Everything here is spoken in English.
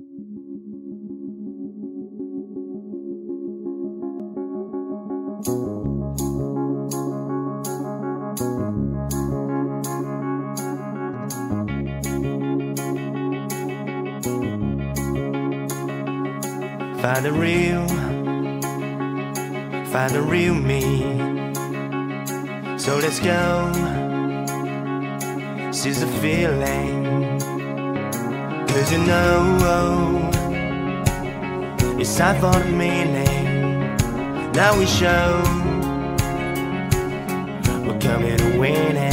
Find the real me. So let's go, seize the feeling. 'Cause you know, it's time for the meaning. Now we show we're coming to win it.